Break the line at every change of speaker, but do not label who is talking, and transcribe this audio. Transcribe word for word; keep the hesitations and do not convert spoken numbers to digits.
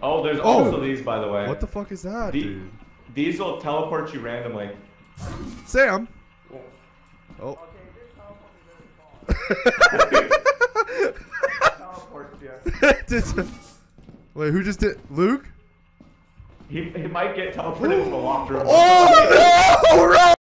Oh, there's
Oh.
also these, by the way.
What the fuck is that,
The-
dude?
These will teleport you randomly.
Sam. Oh.
Teleports you.
Wait, who just did? Luke?
He, he might get teleported into the locker room.
Oh no!